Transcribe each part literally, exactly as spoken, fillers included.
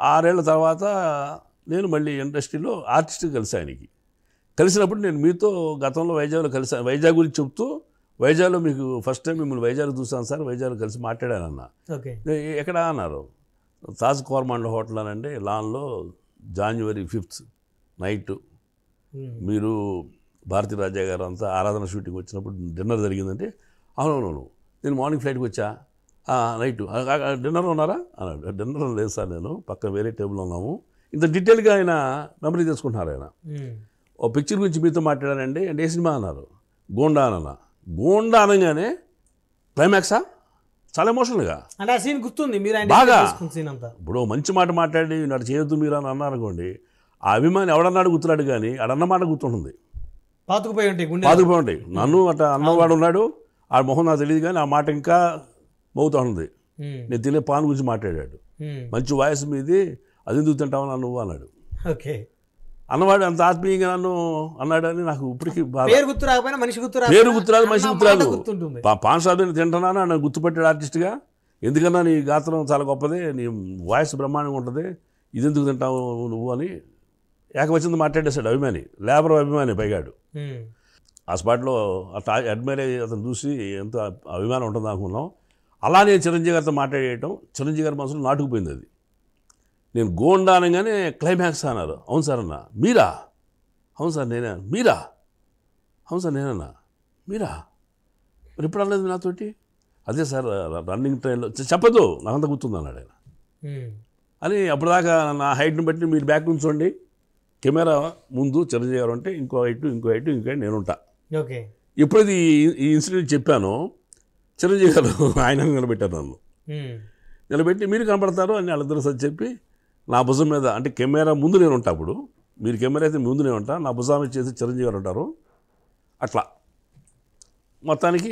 ఆరేళ్ల తర్వాత నేను మళ్ళీ ఇండస్ట్రీలో ఆర్టిస్ట్ కలిసి ఆయనకి కలిసినప్పుడు నేను మీతో గతంలో వైజాగ్లో కలిసి వైజాగ్ గురించి చెప్తూ వైజాగ్లో మీకు ఫస్ట్ టైం మిమ్మల్ని వైజాగ్ చూసాను సార్, వైజాగ్లో కలిసి మాట్లాడానన్న. ఎక్కడ అన్నారు? తాజ్ కోర్మాండ్ హోటల్ అనండి, లాన్లో జాన్వరి ఫిఫ్త్ నైట్ మీరు భారతీ రాజా గారు అంతా ఆరాధన షూటింగ్ వచ్చినప్పుడు డిన్నర్ జరిగిందంటే, అవునవును నేను మార్నింగ్ ఫ్లైట్కి వచ్చా, నైట్ డిన్నర్ ఉన్నారా అన్నాడు. డిన్నర్ లేదు సార్, నేను పక్కన వేరే టేబుల్లో ఉన్నాము. ఇంత డీటెయిల్గా ఆయన మెమరీ చేసుకుంటున్నారు. ఆయన ఓ పిక్చర్ గురించి మీతో మాట్లాడానండి అంటే ఏ సినిమా అన్నారు? గోండా అన్న. గోండా అనగానే క్లైమాక్సా చాలా ఎమోషనల్గా బాగా. ఇప్పుడు మంచి మాట మాట్లాడి నాడు చేయొద్దు మీరు అని అన్నారు అనుకోండి, ఆ అభిమాని ఎవడన్నాడు గుర్తున్నాడు, కానీ అడన్న మాట గుర్తుంటుంది, పాతుకుపోయి ఉంటాయి పాతుకుపోయి ఉంటాయి. నన్ను అట్లా అన్నవాడు ఉన్నాడు, ఆ మొహం నాకు తెలియదు, కానీ ఆ మాట ఇంకా మోగుతూ ఉంది. నేను తినే పాన్ గురించి మాట్లాడాడు, మంచి వాయిస్ మీది, అది ఎందుకు తింటావు నువ్వు అన్నాడు. అన్నవాడు అంత ఆత్మీయంగా నన్ను అన్నాడని నాకు ఇప్పటికీ పేరు గుర్తు రాకపోయినా మనిషి గుర్తు పేరు గుర్తురాదు, మనిషి గుర్తురాదు. పాన్ షాప్ తింటున్నాను నన్ను గుర్తుపట్టాడు ఆర్టిస్ట్గా. ఎందుకన్నా నీ గాత్రం చాలా గొప్పది, నీ వాయిస్ బ్రహ్మాండంగా ఉంటుంది, ఇది ఎందుకు తింటావు నువ్వు అని ఏకవచనంతో మాట్లాడేశాడు అభిమాని, లేబర్ అభిమాని పైగాడు. ఆ స్పాట్లో అట్లా అడ్మైర్ అతను చూసి ఎంత అభిమానం ఉంటుంది అనుకున్నాం. అలా నేను చిరంజీవి గారితో మాట్లాడేయటం చిరంజీవి గారి మనసులో నాటుకుపోయింది. అది నేను గోండా అనగానే క్లైమాక్స్ అన్నారు. అవును సార్ అన్న. మీరా? అవును సార్ నేనే. మీరా? అవును సార్ నేనన్నా. మీరా? మరి ఎప్పుడు అనలేదు నాతోటి? అదే సార్ రన్నింగ్ ట్రైన్లో చెప్పదు నాకంతా గుర్తుంది అన్నాడు ఆయన. అని అప్పటిదాకా నా హైట్ని బట్టి మీరు బ్యాక్ ఉంచండి, కెమెరా ముందు చిరంజీవి గారు అంటే ఇంకో హైట్ ఇంకో హైట్ ఇంకో హైట్ నేను ఉంటా. ఎప్పుడైతే ఈ ఇన్సిడెంట్ చెప్పానో చిరంజీవి గారు ఆయన నిలబెట్టారు నన్ను. నిలబెట్టి మీరు కనపడతారు అని వాళ్ళిద్దరు సరి చెప్పి నా భుజం మీద, అంటే కెమెరా ముందు నేను ఉంటా, అప్పుడు మీరు కెమెరా అయితే ముందు నేను ఉంటా, నా భుజం మీద చేసి చిరంజీవి గారు ఉంటారు. అట్లా మొత్తానికి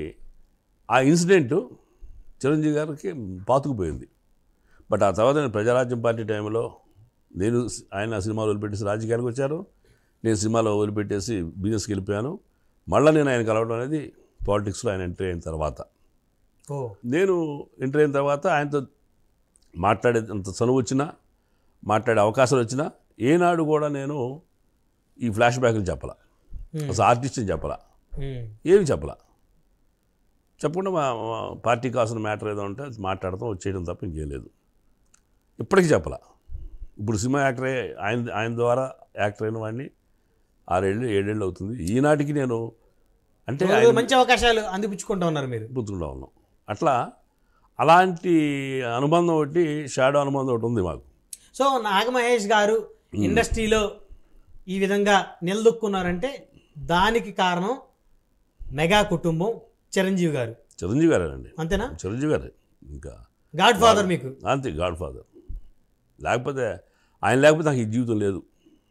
ఆ ఇన్సిడెంట్ చిరంజీవి గారికి పాతుకుపోయింది. బట్ ఆ తర్వాత నేను ప్రజారాజ్యం పార్టీ టైంలో నేను ఆయన సినిమాలు వదిలిపెట్టేసి రాజకీయాలకు వచ్చారు, నేను సినిమాలో వదిలిపెట్టేసి బిజినెస్కి వెళ్ళిపోయాను. మళ్ళీ నేను ఆయన కలవడం అనేది పాలిటిక్స్లో ఆయన ఎంట్రీ అయిన తర్వాత. నేను ఎంట్రీ అయిన తర్వాత ఆయనతో మాట్లాడే అంత చనువు వచ్చినా, మాట్లాడే అవకాశాలు వచ్చినా ఏనాడు కూడా నేను ఈ ఫ్లాష్ బ్యాక్లు చెప్పాల, అసలు ఆర్టిస్ట్ని చెప్పాల, ఏమి చెప్పాల. చెప్పకుండా మా పార్టీ కావాల్సిన మ్యాటర్ ఏదో ఉంటే మాట్లాడతాం, వచ్చేయడం తప్ప ఇంకేం లేదు. ఇప్పటికీ చెప్పాల. ఇప్పుడు సినిమా యాక్టరే, ఆయన ఆయన ద్వారా యాక్టర్ అయిన వాడిని ఆరేళ్ళు ఏడేళ్ళు అవుతుంది. ఈనాటికి నేను అంటే మంచి అవకాశాలు అందిపుచ్చుకుంటా ఉన్నారు, మీరు పుచ్చుకుంటా ఉన్నాం. అట్లా అలాంటి అనుబంధం ఒకటి, షాడో అనుబంధం ఒకటి ఉంది మాకు. సో నాగమహేష్ గారు ఇండస్ట్రీలో ఈ విధంగా నిలదొక్కున్నారంటే దానికి కారణం మెగా కుటుంబం, చిరంజీవి గారు. చిరంజీవి గారేనండి, అంతేనా? చిరంజీవి గారే ఇంకా గాడ్ ఫాదర్ మీకు. అంతే, గాడ్ ఫాదర్. లేకపోతే ఆయన లేకపోతే నాకు ఈ జీవితం లేదు,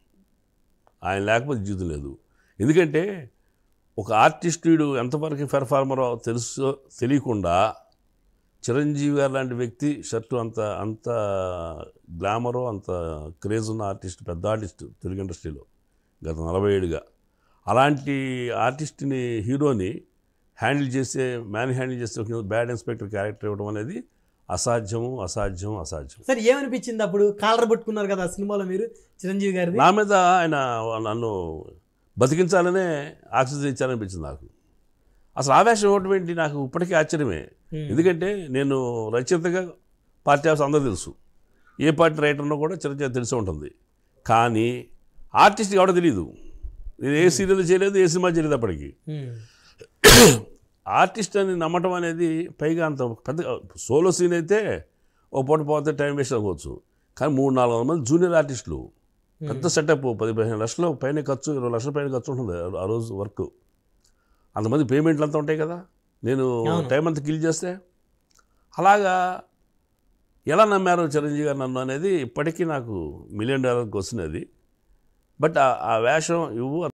ఆయన లేకపోతే జీవితం లేదు. ఎందుకంటే ఒక ఆర్టిస్టుడు ఎంతవరకు పెర్ఫార్మరో తెలుసు తెలియకుండా చిరంజీవి గారు లాంటి వ్యక్తి షర్టు అంత అంత గ్లామరో అంత క్రేజ్ ఉన్న ఆర్టిస్ట్, పెద్ద ఆర్టిస్ట్ తెలుగు ఇండస్ట్రీలో గత నలభై ఏడుగా అలాంటి ఆర్టిస్ట్ని, హీరోని హ్యాండిల్ చేసే, మ్యాన్ హ్యాండిల్ చేసే ఒక బ్యాడ్ ఇన్స్పెక్టర్ క్యారెక్టర్ ఇవ్వడం అనేది అసాధ్యము అసాధ్యం అసాధ్యం. సార్ ఏమనిపించింది అప్పుడు? కాలర్ పట్టుకున్నారు కదా సినిమాలో మీరు చిరంజీవి గారు, నా మీద ఆయన నన్ను బతికించాలనే ఆక్సిజన్ ఇచ్చారనిపించింది నాకు. అసలు ఆవేశం ఇవ్వటం ఏంటి నాకు ఇప్పటికీ ఆశ్చర్యమే. ఎందుకంటే నేను రచయితగా పార్టీ హౌస్ అందరూ తెలుసు, ఏ పార్టీ రైటర్నో కూడా చిరంజీవి తెలిసి ఉంటుంది. కానీ ఆర్టిస్ట్ ఎవడో తెలియదు. నేను ఏ సీరియల్ చేయలేదు, ఏ సినిమా చేయలేదు. అప్పటికి ఆర్టిస్ట్ అని నమ్మటం అనేది, పైగా అంత పెద్ద సోలో సీన్ అయితే ఓ పూట పోతే టైం వేస్ట్ అవ్వచ్చు. కానీ మూడు నాలుగు వందల మంది జూనియర్ ఆర్టిస్టులు, పెద్ద సెటప్, పది పదిహేను లక్షల పైన ఖర్చు, ఇరవై లక్షల పైన ఖర్చు ఉంటుంది ఆ రోజు వర్క్. అంతమంది పేమెంట్లు అంతా ఉంటాయి కదా, నేను టైం అంతా కిల్ చేస్తే. అలాగా ఎలా నమ్మారు చిరంజీవి గారు నన్ను అనేది ఇప్పటికీ నాకు మిలియన్ డాలర్ క్వశ్చన్ అది. బట్ ఆ వేషం ఇవ్వు